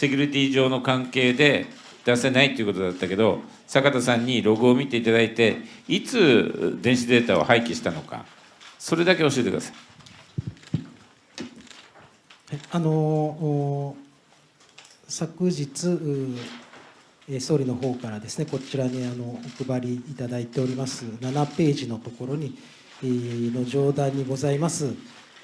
セキュリティ上の関係で出せないということだったけど、坂田さんにログを見ていただいて、いつ電子データを廃棄したのか、それだけ教えてください。 昨日、総理の方からですね、こちらにお配りいただいております7ページのところに、の上段にございます、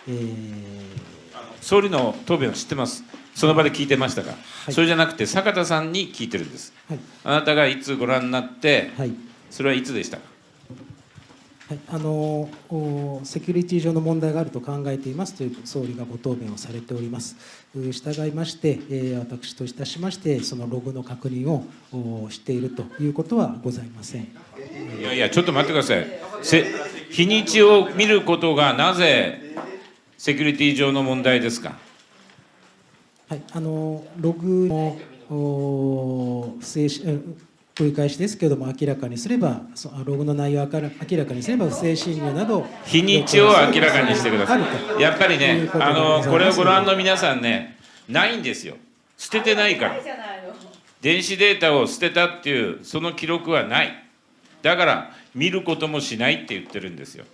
総理の答弁を知ってます。その場で聞いてましたが、 はい、 それじゃなくて坂田さんに聞いてるんです。 はい、 あなたがいつご覧になって、 はい、 それはいつでしたか。 はい、セキュリティ上の問題があると考えていますという総理がご答弁をされております。従いまして、私といたしまして、そのログの確認をしているということはございません。 いやいや、ちょっと待ってください。日にちを見ることがなぜセキュリティ上の問題ですか。 はい、ログの不正繰り返しですけれども、明らかにすれば、ログの内容を明らかにすれば、不正侵入など、 日にちを明らかにしてください。やっぱりね、これをご覧の皆さんね、ないんですよ。捨ててないから。電子データを捨てたっていう、その記録はない。だから、見ることもしないって言ってるんですよ。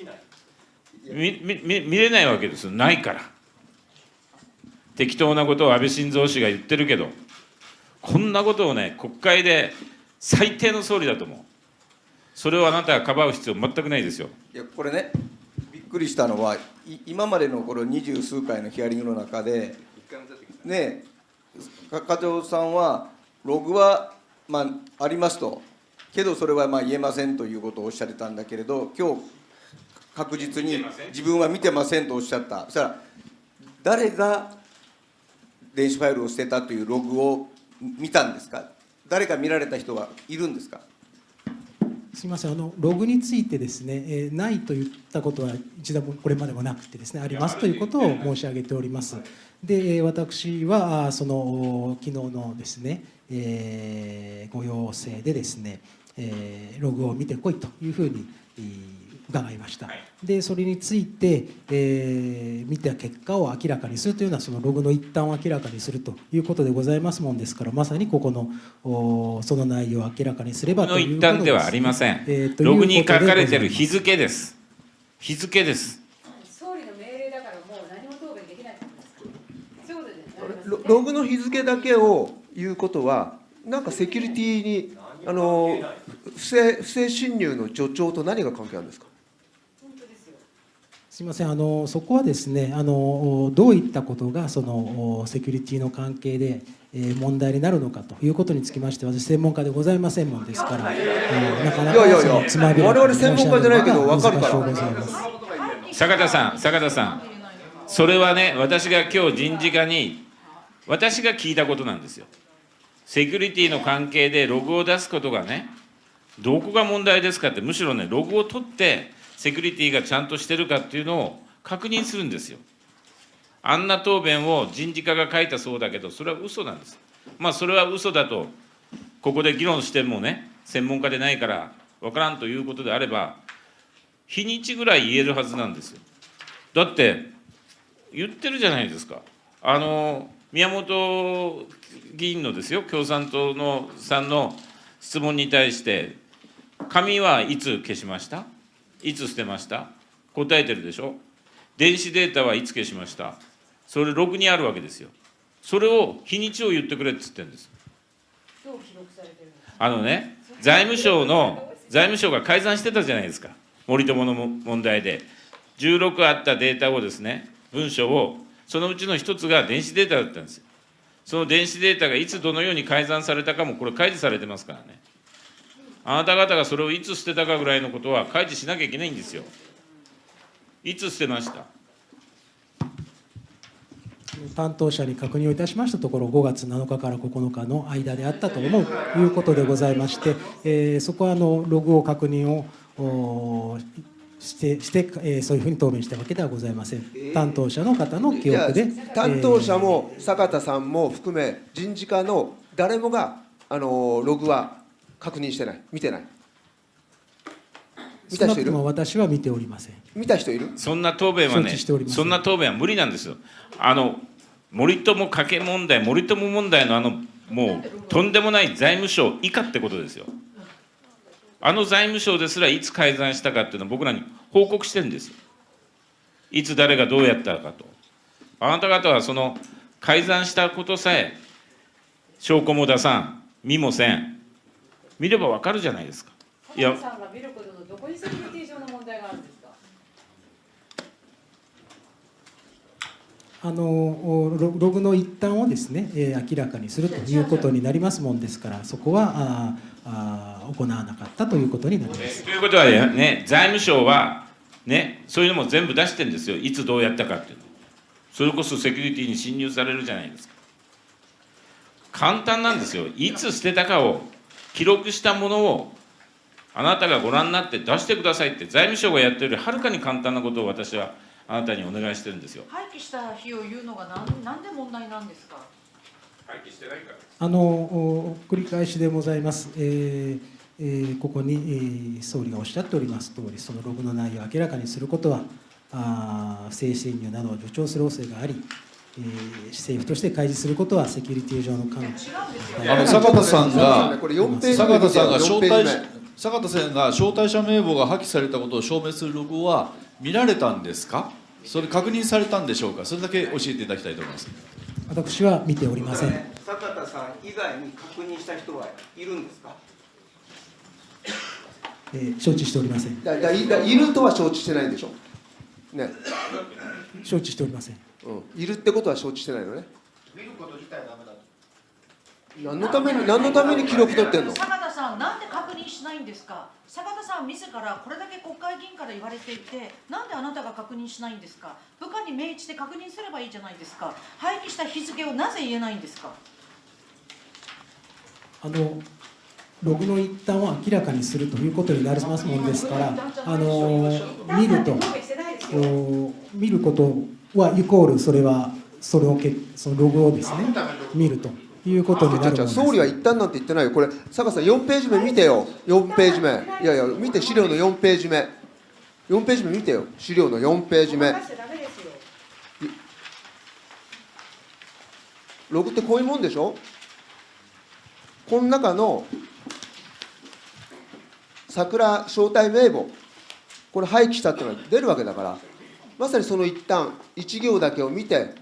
見れないわけですよ、ないから。適当なことを安倍晋三氏が言ってるけど、こんなことをね、国会で最低の総理だと思う。それをあなたがかばう必要全くないですよ。 いや、これね、びっくりしたのは、今までのこれ二十数回のヒアリングの中で、ね、加藤さんは、ログは、ありますと、けどそれは言えませんということをおっしゃってたんだけれど、今日確実に自分は見てませんとおっしゃった。そしたら、誰が電子ファイルを捨てたというログを見たんですか。誰か見られた人はいるんですか。 すみません、ログについてですね、ないと言ったことは一度もこれまでもなくてですね、ありますということを申し上げております。で、私はその昨日のですね、ご要請でですね、ログを見てこいというふうに伺いました。で、それについて、見た結果を明らかにするというのは、そのログの一端を明らかにするということでございますもんですから、まさにここのその内容を明らかにすればということです。 の一端ではありません。ログに書かれている日付です。日付です。 総理の命令だからもう何も答弁できないと思います。そういうことですね。 ログの日付だけを言うことは、なんかセキュリティに不正侵入の助長と何が関係あるんですか。 すみません、そこはですね、どういったことがそのセキュリティの関係で問題になるのかということにつきまして、私、専門家でございませんもんですから、なかなかそのつまびらかに申し上げるのが難しいございます。 坂田さん、それはね、私が今日人事課に、私が聞いたことなんですよ。セキュリティの関係でログを出すことがね、どこが問題ですかって、むしろね、ログを取って、セキュリティがちゃんとしてるかっていうのを確認するんですよ。あんな答弁を人事課が書いたそうだけど、それは嘘なんです。それは嘘だと、ここで議論してもね、専門家でないから分からんということであれば、日にちぐらい言えるはずなんですよ。だって、言ってるじゃないですか。宮本議員のですよ、共産党のさんの質問に対して、紙はいつ消しました？いつ捨てました？答えてるでしょ。電子データはいつ消しました？それログにあるわけですよ。それを日にちを言ってくれって言ってるんです。 どう記録されてるんですか。 ね、財務省が改ざんしてたじゃないですか。森友の問題で16あったデータをですね、文書をそのうちの一つが電子データだったんですよ。その電子データがいつどのように改ざんされたかもこれ開示されてますからね。あなた方がそれをいつ捨てたかぐらいのことは開示しなきゃいけないんですよ。いつ捨てました？ 担当者に確認をいたしましたところ、5月7日から9日の間であったと思うということでございまして、そこはログを確認をしてそういうふうに答弁したわけではございません。担当者の方の記憶で。 担当者も坂田さんも含め、人事課の誰もがログは確認してない、見てない。見た人いる？ 私は見ておりません。 見た人いる？ そんな答弁はね、そんな答弁は無理なんですよ。 森友家計問題、森友問題のもうとんでもない財務省以下ってことですよ。財務省ですらいつ改ざんしたかっていうのを僕らに報告してるんですよ。いつ誰がどうやったかと。あなた方はその改ざんしたことさえ証拠も出さん、見もせん、見ればわかるじゃないですか。いや、 さんが見ることのどこにセキュリティ上の問題があるんですか。 ログの一端をですね、明らかにするということになりますもんですから、そこは行わなかったということになります。 ということはね、財務省は、ね、そういうのも全部出してるんですよ、いつどうやったかっていうの。それこそセキュリティに侵入されるじゃないですか。簡単なんですよ、いつ捨てたかを記録したものをあなたがご覧になって出してくださいって、財務省がやってるよりはるかに簡単なことを私はあなたにお願いしてるんですよ。 廃棄した日を言うのがなんで問題なんですか。 廃棄してないから。 繰り返しでございます。ここに、総理がおっしゃっております通り、そのログの内容を明らかにすることは不正侵入などを助長する恐れがあり、政府として開示することはセキュリティ上の関係。 坂田さんがこれ4ページ坂田さんが 4ページ目坂田さんが招待者名簿が破棄されたことを証明するログは見られたんですか。それ確認されたんでしょうか。それだけ教えていただきたいと思います。 私は見ておりません。 坂田さん以外に確認した人はいるんですか。 承知しておりません。 いるとは承知してないんでしょ。ね。 承知しておりません。 いるってことは承知してないのね。見ること自体ダメだと。何のために記録取ってんの。 坂田さん、なんで確認しないんですか。坂田さん自らこれだけ国会議員から言われていて、なんであなたが確認しないんですか。部下に命じて確認すればいいじゃないですか。廃棄した日付をなぜ言えないんですか。 ログの一端を明らかにするということになりますもんですから、見ることはイコールそのログをですね見るということになるものです。 総理は一旦なんて言ってないよ。これ坂田さん4ページ目見てよ。4ページ目。いやいや見て、資料の4ページ目。4ページ目見てよ。資料の4ページ目。ログってこういうもんでしょ。この中の桜招待名簿、これ廃棄したっていうのが出るわけだから、まさにその一端1行だけを見て、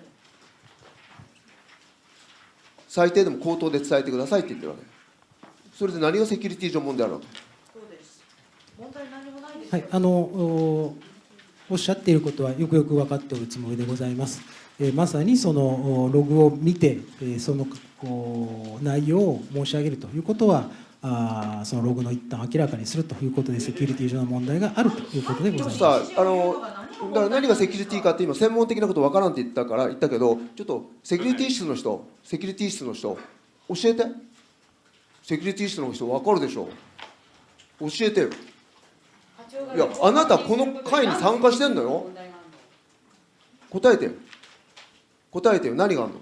最低でも口頭で伝えてくださいって言ってるわけ。それで何がセキュリティ上問題あるわけ。 そうです。問題何もないですよ。はい、おっしゃっていることはよくよく分かっておるつもりでございます。まさにそのログを見て、その内容を申し上げるということは、そのログの一端を明らかにするということでセキュリティ上の問題があるということでございます。 だから何がセキュリティかって今専門的なこと分からんって言ったけど、ちょっとセキュリティ室の人教えて。セキュリティ室の人分かるでしょ。教えてよ。いや、あなたこの会に参加してんのよ。答えてよ。何があるの。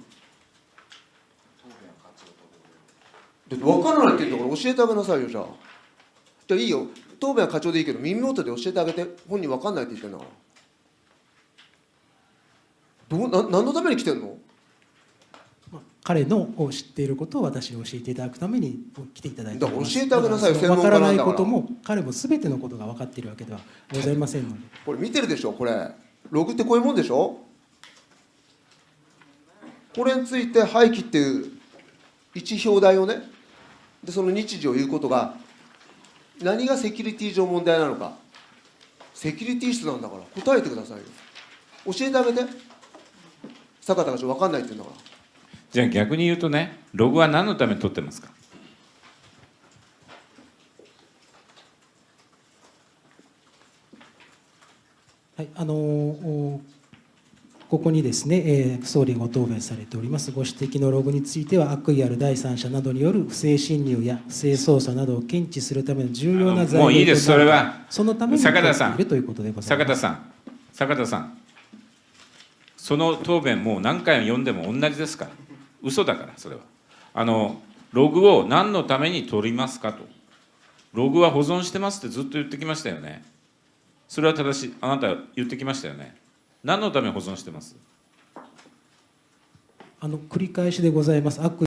分からないって言うんだから教えてあげなさいよ。じゃあいいよ、答弁は課長でいいけど耳元で教えてあげて。本人分かんないって言ってんだから。何のために来てんの。 彼の知っていることを私に教えていただくために来ていただいております。 だから教えてあげなさいよ。専門分からない家なんだから。 ことも彼も全てのことが分かっているわけではございませんので。 これ見てるでしょ。これログってこういうもんでしょ。これについて廃棄っていう一表題をね、でその日時を言うことが何がセキュリティ上問題なのか。セキュリティ室なんだから答えてくださいよ。教えてあげて。坂田が分かんないって言うんだから。 じゃあ逆に言うとね、ログは何のために取ってますか。 はい、ここにですね、総理がご答弁されておりますご指摘のログについては、悪意ある第三者などによる不正侵入や不正操作などを検知するための重要な材料となる。 もういいです、それは。 そのために坂田さん、 いるということでございます。 坂田さん、その答弁もう何回読んでも同じですから、嘘だから、それは。ログを何のために取りますかと。ログは保存してますってずっと言ってきましたよね。それは正しい、あなた言ってきましたよね。何のために保存してます。 繰り返しでございます。